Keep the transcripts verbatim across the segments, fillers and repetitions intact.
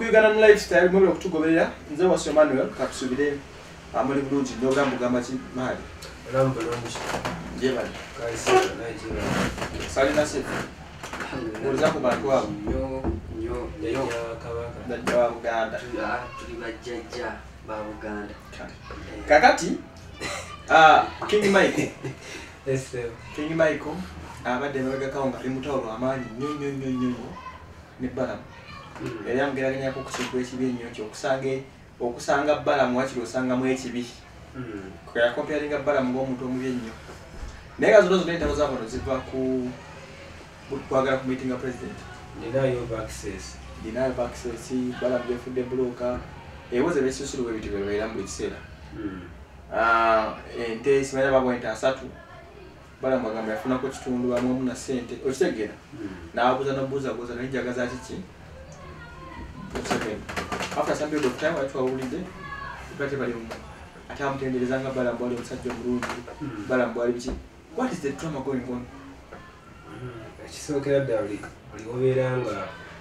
Ugandan lifestyle mwe okutugoberera nze Wasio Manuel katusubire amuli bulungi n'ogamba ugamba ki mahali Rambo longi jebali kaisi Nigeria sali nase uliza ku bantu abo nyo nyo nyo kabaka ndajja wa Buganda tuli bajjajja ba Buganda kakati ah King Michael yes King Michael abadde mabega kaonga ali mutawolo amaanyi nnyo nnyo nnyo nnyo ne Balamu era yamugeraganya ko kukibu ekibi ennyo kyokusanga okusanga Balamu wakiri osanga mu ekibi ko ya comparing Balamu ng'omuntu omubi ennyo naye nga zonna zonna entabo zaabono ziva ku kwagala ku meeting president denial of access denial of access Balamu yafudde bloka ewoze besusulu bwe biti bebeera mu buli kiseera ah ente simanya babo ente asatu Balamu agamba yafunako kitundu amu na sente okitegeera n'abuuza n'obuuza buuza n'enjaga za kiki after some period of time watu wawulidde bate bali mu ate amutendereza nga Balamu ali omusajja omulungi Balamu ali biki what is the trauma going on ekisookera ddala buli obeera nga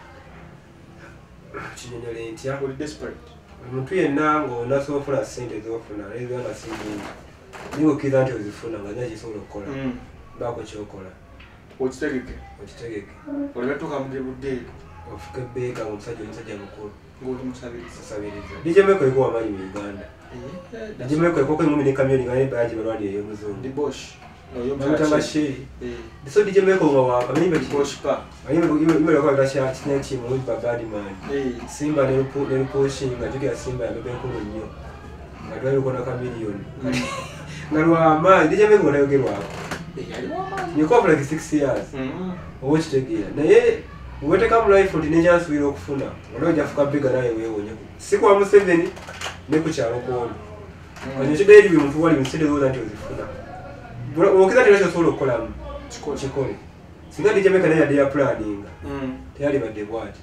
kinyonyola entya oli desperate omuntu yenna ng'onasoofuna ssente z'ofuna naye nga si nnyingi niwe okkiriza nti ozifuna nga nina kisobola okukola baako kyokola okitegeke okitegeke olibatuuka mu budde ofuka ebbeeka ng'omusajja omusajja mukulu ng'oli musabiriza osabiriza dijemeko eko wamanyi mu Uganda dijemeko ekoko engumi ne kamyoni nga nebayaji balwali ey'omuzungu di bosh bamutanga sheri so dijemeko nga wamanyi bosh pa imelekwaga kinaki kimu babadman simba ne luposhi nga jukira simba yabeba enkulu nnyo nga twalibikona ka miliyoni nga lwamaanyi dijemeko nga nayogerwako nikovu like six years oba okitegeera naye uweteka mu life ndi nekyansuubira okufuna olwo jafuka biga naye weewonyeku si kwa Museveni ne ku kyalo kwoli kanya ekigairi buli muntu wali musente zooza nti ozifuna okiza ti nakyo osobola okukolamu kikole singa dijameka naye yadde yapulaninga teyali badde bwati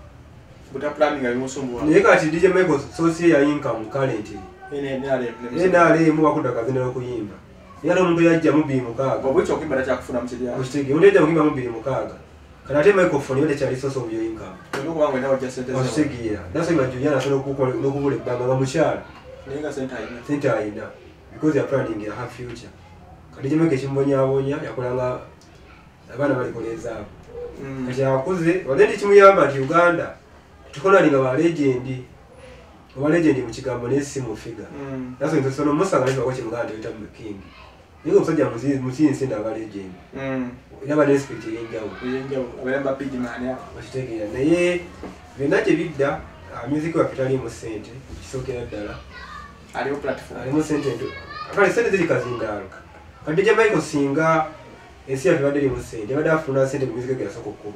naye kati dijameko sosi ya income currently enaalemu wakudda kazinera okuyimba era omuntu yajjamu bbiri mukaaga okitegeera omuntu yajjamu kuyimba mu bbiri mukaaga kana ate microphone yote kyali soso byo income ndokuba ngwe nawo just sente okitegera naso imajuyana asobola okukola n'okubula ebbanga nga mukyala nenga sente ayina sente ayina because ya planning ya her future kati jemeke kimbonyabonya yakolanga abaana balikolezaako kati akuze wade ndi kimuyamba nti Uganda tukolalinga ba legend ba legend mu kigambo n'esi mu figure naso nzo sono musanga nti bakoche Uganda yita mu king niyo musajja muzizi muzizi senda ba legend yaba respect yenjawo yenjawo abayamba big man ya bakitegeera naye binaje bidda music wa kitali mu sente kisokera ddala aliyo platform aliyo sente ndo akali sente zili kazindalo kati je Michael singa ensi ya badeli mu sente bada afuna sente mu music ya soko kuba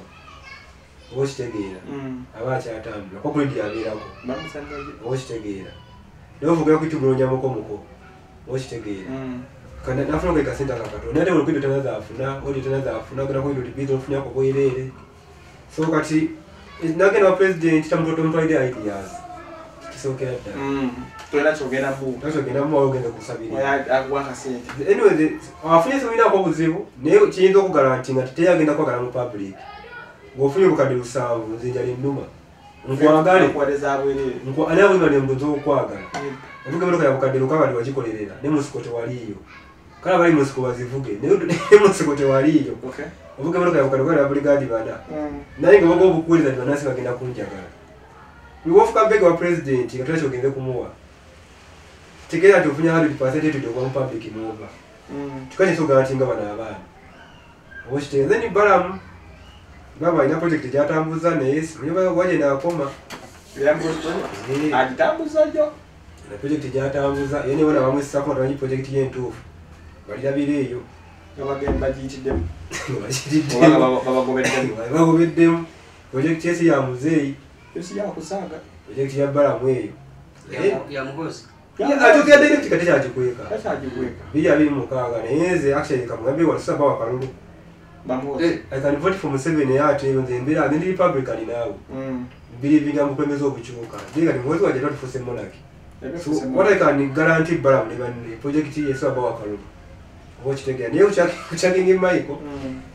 okitegeera abacha atambula ko kuli abirako bamusangaje okitegeera leo vuga kutubulonja moko moko okitegeera kana nafuna kwa kasenta kakato nade ulikwenda tanaza afuna odi tanaza afuna kuna kwa ndo bizo mfunya kwa boyelele so kati nage na president tamutoto mtu ide ideas kisokera da mm toyera chogera mu tachogera mu ogenda kusabira ya agwaka sente anyway afunye so ina kwa buzibu ne kiyinza ku guarantee nga tete yagenda kwa kala mu public ngofunye bukade lusavu nzinja linduma nkwagale kwaleza abwere nkwa ana bwe bali mbuzo kwagala avuga mero ya bukade lukaba liwajikolerera ne musikote waliyo kala bali musiko bazivuge ne musiko te waliyo okay avuga mero ya bukade kwa brigade bada naye ngo bogo bukuliza banasi bagenda kunjagala wiwofuka mbega wa president katwacho gende kumuwa tikera tufunya one hundred percent to the public mova mm tukaje so garantinga bana abana oboshite then Balamu baba ina project yatambuza nesi mnyaba waje na akoma yambuza agitambuza jo na project yatambuza yene wana bamwisa ko twanyi project yentufu bali yabireyo abagenda gitidem bajitidem baba baba gobeddem baba gobeddem project yesi ya muzeyi yesi ya kusaga project ya Balamu eyo ya muhozi ya atokya direct kati ajikweka kati ajikweka bili abili mukaga neze actually kamwambe wasaba wakalulu bamu I can vote for Museveni yate nze mbira ndi Republican nawe mm bili bigambo kwemeza obuchuka ndiga ni mwezi waje not for monarchy so what I can guarantee Balamu ni project yeso aba wakalulu watch tegya niyo uchaki uchaki ngi Michael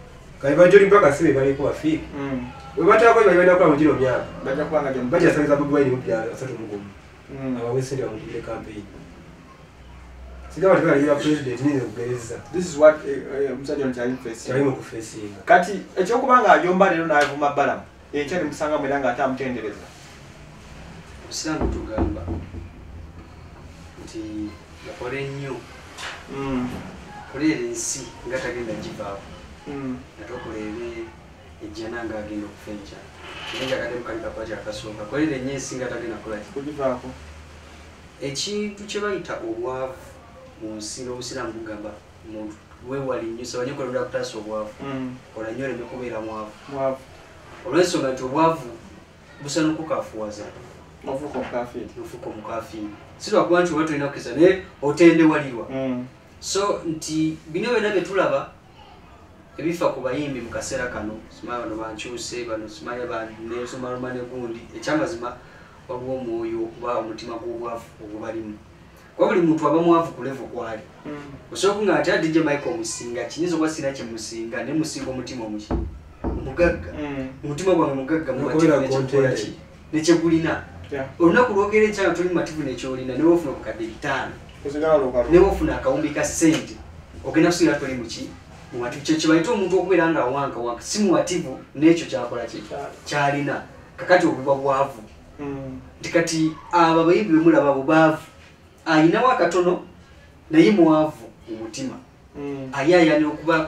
Kai bajoli mpaka sibe bali kwa fiki. Mm. Webata kwa bali kwa mjino myaka. Baja kwa ngaje Baja sasa babu wali mpya asatu mugumu. Mm. Abawese ndio mugire campaign. Sigawa tukala ila president ni kugereza. This is what uh, Msajja Nchali face. Chali mu kufacing. Kati ekyo kubanga ajomba lero na avuma balamu. Enchali musanga mwelanga atamutendereza. Usilamu tugamba nti yakole nnyo mm. kolera ensi nga tagenda givaawo mm. atokolere ejjana nga agenda okufenca nga kademu kali kakwati akasooka kolera ennyo ensi nga tagenda kolaki kugivaako ekintu kye bayita obwavu mu nsi n'obusiraamu bugamba muntu weewali nnyo sobanye kolera kutaasa obwavu mm. kola nnyo oleme kubeera mwavu mwavu olw'ensonga nti obwavu busana okukafuwaza ofuko mukafiri ofuko mukafiri sirwa kuba nti oba tulina okukisa naye otendewalirwa mm. so nti bino byonna bye tulaba ebifa ku bayimbi mu kaseera kano simanyi bano bankyuse bano simanyi banesomaluma ne gundi ekyamazima waliwo omwoyo oba omutima gw'obwavu ogubalimu kuba buli muntu aba mwavu ku levo kwali mm. osooka nga ati adije Michael Musinga kinyinza okuba sina kye musinga ne musinga omutima omuki omugagga mm. omutima gwange mugagga mubativu nekyegulina yeah. olunaku lwogera ekyanga toli mumativu nekyolina newe ofuna obukadde bitaano newe ofuna akawumbi ka ssente ogenda kusiira toli muki mumativu kyo kibaita omuntu okubeera nga awanka wanka si mumativu n'ekyo kyakola ki kyalina kakati obuba bwavu mm. nti kati abo abayimbi bemulaba bubaavu ayinawo akatono naye mwavu mu mutima mm. ayaayana okuba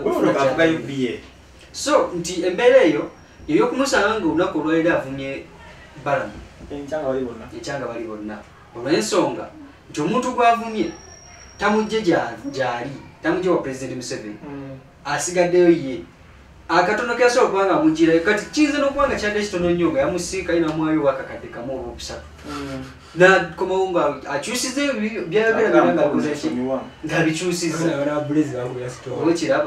so nti embeera eyo yeyokumusanga nga olunaku olwaliro avumye balamu enchanga bali bonna enchanga bali bonna olw'ensonga nti omuntu gwavumye tamujje gyali tamujje wa President Museveni mm. asigaddeyo ye akatono kasobola kubanga amugira kati kiyinza n'okubanga kyadde kitono nnyo nga yamusiika inamwayo wakakadde kamu olwokusatu mm. nakomawo nga akyusize byayogera byonna ngaakoze ki ngaabikyusiza olwekiraba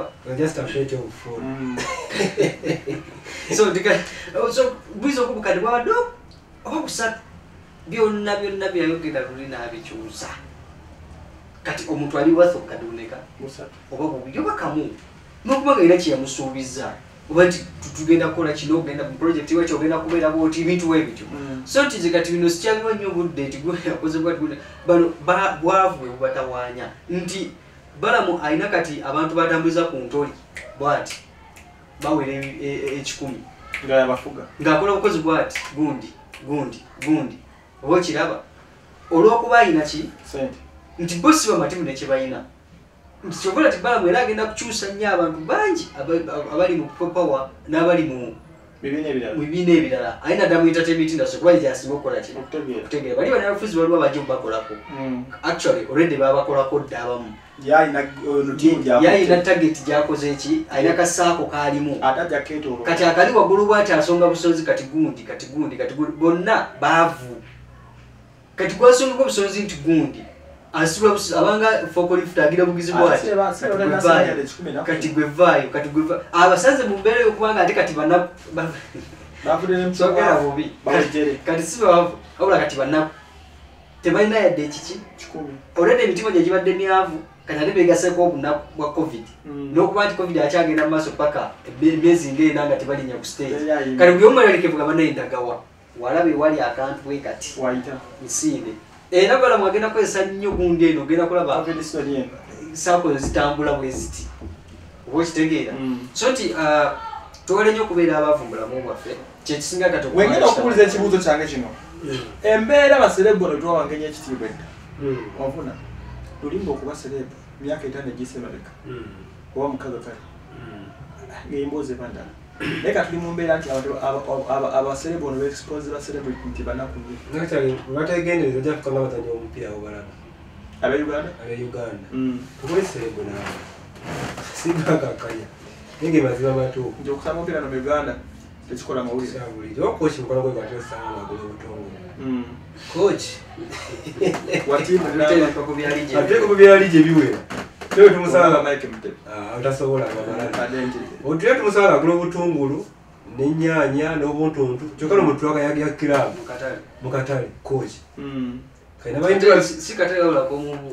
so bwiza okubukadde bwabadde oba kusatu byonna byonna byayogera luli n'abikyusa kati omuntu ali watho kaduneka oba bubiri oba kamu n'okuba nga era kyeyamusuubiza oba nti tugenda kukola kino ogenda mu project iwe kyogenda kubeera bwoti ebintu webityo so nti nze kati bino sikyaliwo nnyo obudde nti yakoze bwati bano bwavu bwe bubatawaanya nti balamu alina kati abantu batambuliza ku ntoli bwati bawera ekikumi ng'akola bukozi bwati gundi gundi gundi oba okiraba olw'okuba alina ki nti bo si bamativu nekyebalina nti kyobola ti balamu era agenda kukyusa nnyo abantu bangi abali mu power n'abali mu bibiina ebirala alina dda mu entertainment industry kuba gyasinga okukola ki okutegeera bali banabafuzi waliwo bajja okubakolako actually already babakolako dda abamu yayina target gyakoze eki alina kasaako kaalimu kati akali waggulu bwati asonga busonzi kati gundi kati gundi kati gundi bonna baavu kati gwasongako busonzi nti gundi asibwa abanga fokolifuta agira bugizi bwati kati gwevaayo kati gwevaayo abasaze mu mbeera y'okubanga ate kati banaku sogera bubi kati si baavu wabula kati banaku tebalina yadde ekiki olwedde emitima gye gibadde myavu kati ate beegaseko obunaku bwa covid n'okuba nti covid akyagenda mu maaso paka emyezi ng'ena nga tebalinya ku stage kati buli omu alalekevuga banaye ndagawa walabe wali akantu bwe kati nsiinde era balamu agenda kukozesa nnyo gundi eno ogenda kulaba saako zitambula bwe ziti oba okitegeera so nti tuwale nnyo okubeera abaavu mu bulamu bwaffe kyekisinga kati wengenda okubuuliza ekibuuzo kyange kino embeera baserebu ono twawangenya ekitiibwa edda wafuna lulimba okuba serebu myaka etaano egisemabeka oba mukaga kale ng'emboozi ebandala naye ka tuli mu mbeera nti abaserebu ono beexpose baserebu nti banaku bategendereza ojja kukanga bazanya omupiira obalaba abeuganda abeuganda tukole serebu naabo sigakakanya nenge mazima matuufu nti okusanga omupiira no mu uganda tekikola mawulire buliri oba kochi mukola gwe kwati osanga magulu obutongole kochi ateeko mubyali gye biwera tewe tumusala otasobola otule tumusala agula obutungulu n'ennyaanya n'obuntuntu kyokka n'omutulaka yagira kiramu mu katale kochi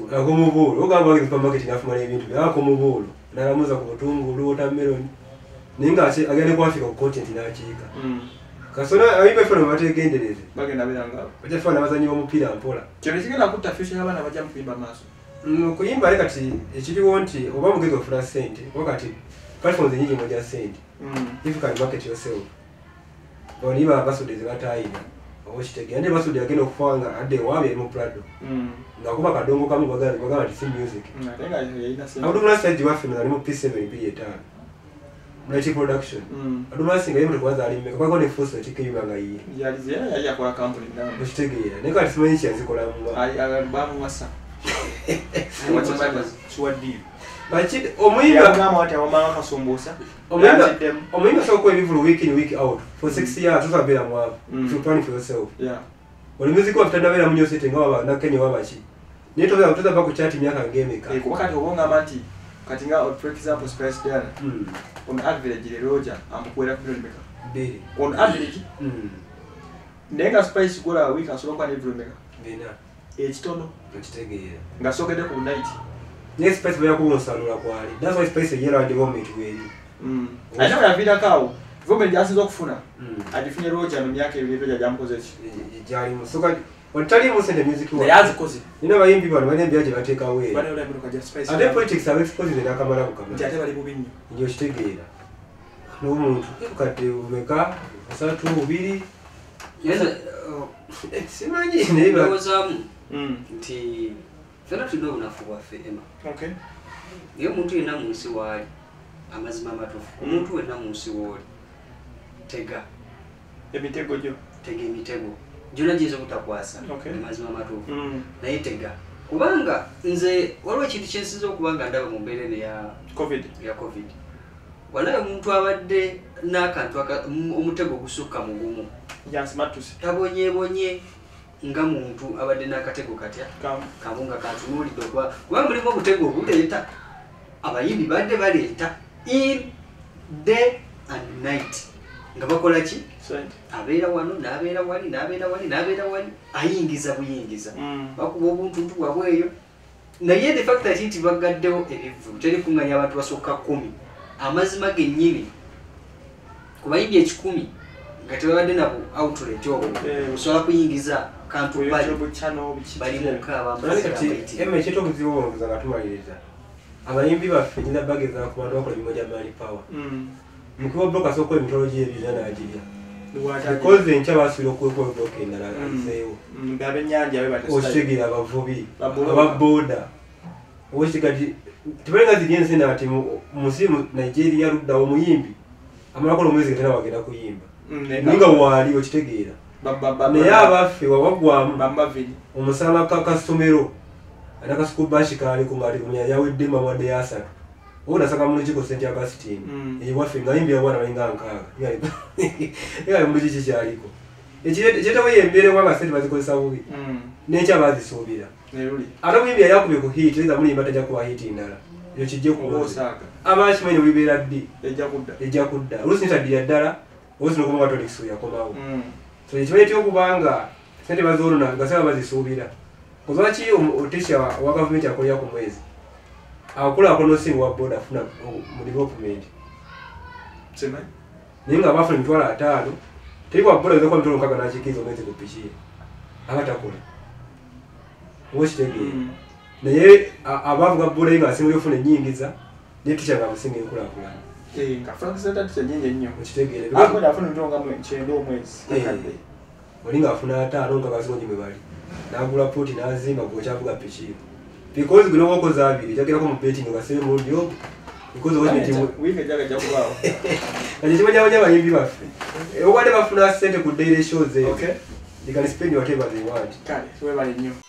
akomubuulo ogamba ge supermarket nafumala ebintu bye akomubuulo nalamuza ku butungulu wotameroni ninga ate agende kwafika ku content n'akiika kasona abibe fona bategendereze bagenda biranga baje fona bazanyi omupiira mpola kyo kigenda kutta future y'abaana bajja mu kuyimba maaso kuyimba ale kati ekiriwo nti oba mugezi ofuna ssente wakati platforms enyingi mojja ssente if you can market yourself oliba abasudde ze batayina okitegera ndi basudde agenda okufanga adde waabye mu Prado ngakuba kadongo kamu bagala bagala ti music abudumula stage waffe nga mu P seven P eight multi production adumula singa yemo tukwaza ali mmeka kwa ne force tikiyima nga yi yalize yali yakola company ndama okitegera ne kati simanyi kya zikola mu ai abamu wasa Swadi. Bachi omuyimba ngama wati awamanga kasumbusa. Omuyimba omuyimba soko every week in week out for six years tusa bela mwa. If you plan for yourself. Yeah. Oli music of tanda bela munyo sete ngawa na Kenya wabachi. Neto bela tuza ba ku chat myaka game ka. Eh wakati obonga manti kati nga for example Spice Diana. Mm. On average le Roger amkwera ku meka. Beli. On average. Mm. Nenga Spice gola week asolo kwa every meka. Bena. Ekitono okitegera nga sokede ku night yes space bya ku musalula kwali that's why space yero and moment weli mm aina ya vida kawo vome ndiasizo okufuna adifunye Roger no myaka ebiro ja jamkoze jali musoka ontali mu sende music wa yazi kozi nina bayimbi bano bane byaje bateka we bane ule mruka ja space ade politics are exposed na kamera kukamera jate bali bubinyo ndio kitegera no muntu ukate umeka asatu ubiri yeza simanyi neba bazamu mm nti fera tudo unafuwa fema okay iyo muntu ina munsi wali amazima matofu umuntu wena munsi woli tega emitego jo tega emitego jona jizo kutakwasa okay. amazima matofu mm na itega kubanga nze waliwo kintu kyensiza okubanga ndaba mu mbeerere ya covid ya covid walayo omuntu abadde n'akantu omutego gusukka mugumu yansimatusi tabonyebonye nga muntu abadde n'akatego katya kamunga katunulidde okuba kubanga mulimu obutego obuleeta abayimbi badde baleeta in day and night nga bakola ki abeera wano n'abeera wali n'abeera wali n'abeera wali ayingiza buyingiza bakuba obuntuntu bwabweyo naye the fact that nti bagaddewo ebivu teri kunganya abantu basooka kumi amazima gennyini ku bayimbi ekikumi nga tebabadde nabo outlet obo osobola kuyingiza kantu bali bali mukaaba emme ekyeto obuzibu bonguza nga tumaliriza abayimbi baffe nyina bageza ku bantu bakola emirimu gya mali power mukiwa bloka soko emitology ebirina n'agirya because enkya basuubira okuwekwa bloka endala alizeewo okitegera abavubi ababooda okitegati tebalinga ziri ensena ati musi mu Nigeria ludda omuyimbi amalakola omwezi getena wagenda kuyimba ninga wali okitegeera naye abaffe wawagwamu omusala kasomero atakasukubashi kaliko ng'ali kumya yawedde mawadde ya asatu obunasanga mu lukiko Saint Augustine ewaffe ng'ayimbira abana balinga nkaaga ngali mu lukiki kyaliko ekyetawo yembeere wanga sente bazikozesa bubi n'ekya baazisuubira ate omuyimbi yali akubye ku hiiti eza mulimba tajja kuba hiiti ndala ekyo kijje kuwoza abakimanyi bulibeera ddi ejja kudda oluusi nitaddira ddala oluusi nokuba batolekisi yakomawo so ekimanyi tyokubanga sente bazoolona nga saba bazisuubira kuzaki otisha wa government akolya ku mwezi akula akono singa wa board afuna mu development sema ninga abafuna mitwala ataano tiko board zo kwa mtolo kaka na chikizo mwezi kupichia abatakola woshitege naye abavuga board inga singa yofuna nyingiza netisha nga musinga ekula akula eh kafanga senta ticha nyenye nnyo woshitege akola afuna mtolo nga mwechendo mwezi kakade olinga afuna ataano nga kasinga nyimbe bali nagula poti nazimba kuchavuga pichiro because guno wako zabiri jakira ko betting ngasebe mu ndio because wo ntimu wike jaga jakubawo anje chimanya wanya bayimbi baffe e wale bafuna sente ku daily shows eh okay they can spend whatever they want kale so we bali nnyo